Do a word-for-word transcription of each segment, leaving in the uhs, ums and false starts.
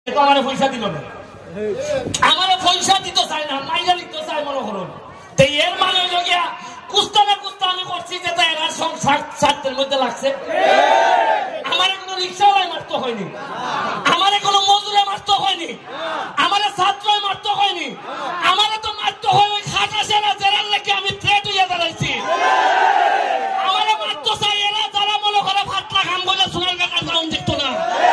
আমার পয়সা দিল না, আমার পয়সা দিতে চাই না, মাইনা দিতে চাই মনে করুন। তো এর মানে হইল গিয়া কুস্তা না কুস্তা আমি করছি যে এরা সংসার স্বার্থের মধ্যে লাগছে। আমার কোনো রিক্সাওয়ালায় মারতে হয়নি, আমার কোনো মজুরে মারতে হয়নি, আমার ছাত্রই মারতে হয়নি, আমার তো মারতে হয় ওই খাটা সেনা জেরার লেগে আমি থ্রেট হইয়া দাঁড়াইছি। আমার মারতে চাই এরা যারা মনে করে ফাটলা খাম বলে সোনার কাকা সাউন্ড দেখতো না।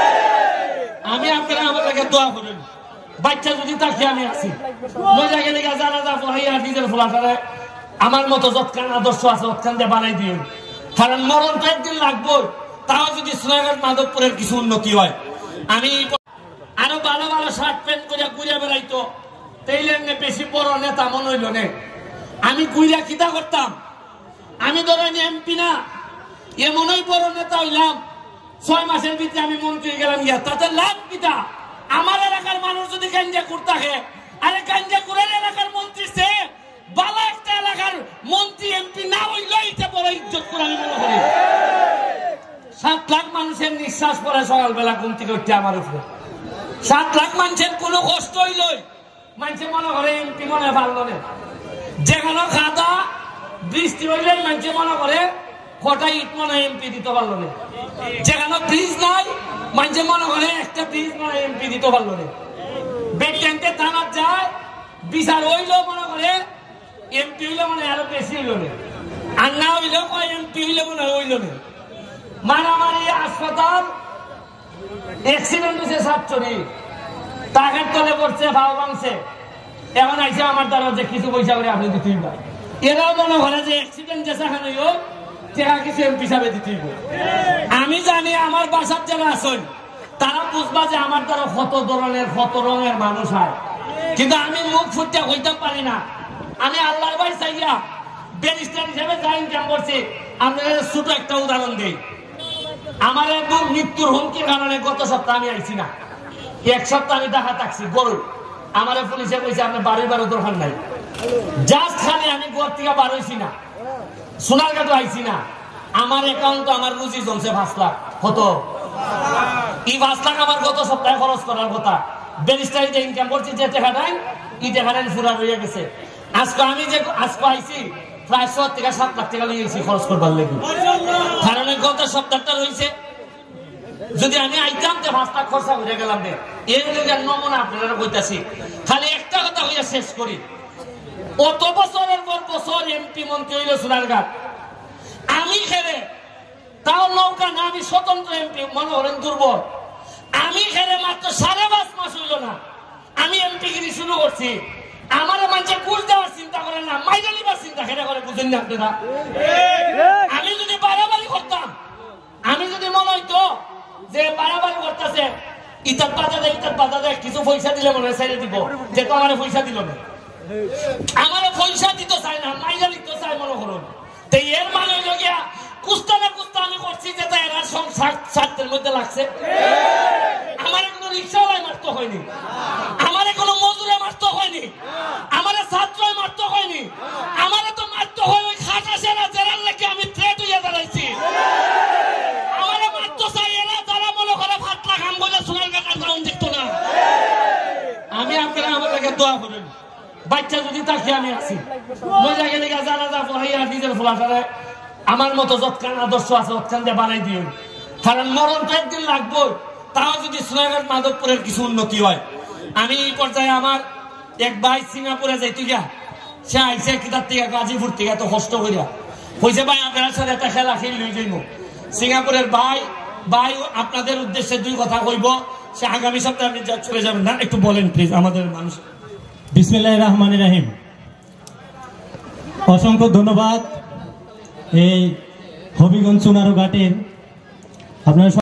আমি আপনারা আমার লাগে দোয়া করেন, বাচ্চা যদি তাকে আমি আছি মজা গেলে যারা যা ফলাইয়া নিজের ফলাটারে আমার মতো যৎকান আদর্শ আছে যৎকান দিয়ে বানাই দিন, কারণ মরণ তো একদিন লাগবো। তাও যদি সোনারঘাট মাধবপুরের কিছু উন্নতি হয়, আমি আরো ভালো ভালো শার্ট প্যান্ট করে ঘুরে বেড়াইতো তাইলে বেশি বড় নেতা মনে হইল নে। আমি ঘুরিয়া কিতা করতাম, আমি ধরেন এমপি না এমনই বড় নেতা হইলাম, ছয় মাসের ভিতরে আমি মন্ত্রী গেলাম গিয়া, তাতে লাভ কিতা? আমার এলাকার মানুষ যদি গাঞ্জা করতে, আরে গাঞ্জা করে এলাকার মন্ত্রী সে বালা একটা এলাকার মন্ত্রী এমপি না হইলো এটা বড় ইজ্জত করে আমি মনে করি। সাত লাখ মানুষের নিঃশ্বাস পড়ে সকালবেলা ঘুম থেকে উঠতে আমার উপরে, সাত লাখ মানুষের কোনো কষ্ট হইল মানুষে মনে করে এমপি মনে পারল না। যেখানে খাদা বৃষ্টি হইলে মানুষে মনে করে কটা ইট মনে এমপি দিতে পারলো না। যেখানে ব্রিজ নাই মানুষে মনে করে একটা ব্রিজ মনে এমপি দিতে পারলো না। বেড ট্যাঙ্কে থানার যায় বিচার হইলেও মনে করে এমপি হইলে মনে আরো বেশি হইল না, আর না হইলেও এমপি হইলে মনে হইল না। মারামারি হাসপাতাল অ্যাক্সিডেন্ট হয়েছে সাতচরি টাকার তলে পড়ছে ভাও ভাঙছে, এখন আইসে আমার দ্বারা যে কিছু পয়সা করে আপনি দিতেই পারেন। এরাও মনে করে যে অ্যাক্সিডেন্ট যেখানে হোক টাকা কিছু এমপি হিসাবে দিতেই পারে। আমি জানি আমার বাসার যারা আছেন তারা বুঝবা যে আমার দ্বারা কত ধরনের কত রঙের মানুষ হয়, কিন্তু আমি মুখ ফুটতে হইতে পারি না। আমি আল্লাহর ভাই চাইয়া ব্যারিস্টার হিসেবে যা ইনকাম করছি, আপনাদের ছোট একটা উদাহরণ দিই। আমার একদম মৃত্যুর হুমকির কারণে গত সপ্তাহ আমি আইছি না, এক সপ্তাহ আমি দেখা থাকছি গরু। আমার পুলিশে কইছে আপনি বাড়ি বারো দরকার নাই, জাস্ট খালি আমি ঘর থেকে বার হইছি না, সোনারঘাট আইছি না। আমার অ্যাকাউন্ট আমার রুজি জমছে পাঁচ লাখ। কত? এই পাঁচ লাখ আমার গত সপ্তাহে খরচ করার কথা। ব্যারিস্টার যে ইনকাম করছি যে টাকা নাই এই টাকা নাই পুরা রয়ে গেছে। আজকে আমি যে আজকে আইছি প্রায় ছ থেকে সাত লাখ টাকা লিয়েছি খরচ করবার লেগে, কারণ গত সপ্তাহটা রয়েছে। যদি আমি আইতাম তো পাঁচ লাখ খরচা হয়ে গেলাম রে। এই নমুনা আপনারা কইতাছি। খালি একটা কথা হইয়া শেষ করি, অত বছরের পর বছর এমপি মন্ত্রী হইল সোনারঘাট, আমি খেলে তাও নৌকা না, আমি স্বতন্ত্র এমপি মনে করেন দুর্বল। আমি খেলে মাত্র সাড়ে পাঁচ মাস হইল না আমি এমপি গিরি শুরু করছি। আমার মানুষের কুল দেওয়ার চিন্তা করে না, মাইনা নিবার চিন্তা খেলে করে, বুঝেন না আপনারা? আমি যদি বাড়াবাড়ি করতাম, আমি যদি মনে হইতো যে বাড়াবাড়ি করতেছে ইটার বাধা দেয় ইটার বাধা দেয় কিছু পয়সা দিলে মনে হয় ছেড়ে দিব, যে তো আমার পয়সা দিল না, আমার পয়সা দিতে চাই না, মাইনা দিতে চাই মনে করুন। তো এর মানে হইল গিয়া কুস্তা না কুস্তা আমি করছি যে এরা সংসার স্বার্থের মধ্যে লাগছে। আমার কোনো রিক্সাওয়ালায় মারতে হয়নি, আমার কোনো মজুরে মারতে হয়নি, আমার ছাত্রই মারতে হয়নি, আমার তো মারতে হয় ওই খাটা সেনা জেরার লেগে আমি থ্রেট হইয়া দাঁড়াইছি। আমার মারতে চাই এরা যারা মনে করে ফাটলা খাম বলে সোনার কাকা সাউন্ড দেখতো না। আমি আপনারা আমার লাগে দোয়া করেন, বাচ্চা যদি তাকে আমি আছি মজা গেলে যারা যা ফলাইয়া নিজের ফলাটারে আমার মতো যৎকান আদর্শ আছে যৎকান দিয়ে বানাই দিন, কারণ মরণ তো একদিন লাগবো। তাও যদি সোনারঘাট মাধবপুরের কিছু উন্নতি হয়। আমি এই পর্যায়ে আমার এক ভাই সিঙ্গাপুরে যাইতে গিয়া, সে আইসে কিতার থেকে গাজীপুর থেকে এত কষ্ট করিয়া কইছে ভাই আপনার সাথে একটা খেলা খেলি লই যাইব। সিঙ্গাপুরের ভাই ভাই আপনাদের উদ্দেশ্যে দুই কথা কইব, সে আগামী সপ্তাহে আপনি চলে যাবেন না, একটু বলেন প্লিজ আমাদের মানুষ। বিসমিল্লাহির রহমানির রহিম। অসংখ্য ধন্যবাদ এই হবিগঞ্জ সোনারঘাটের আপনারা।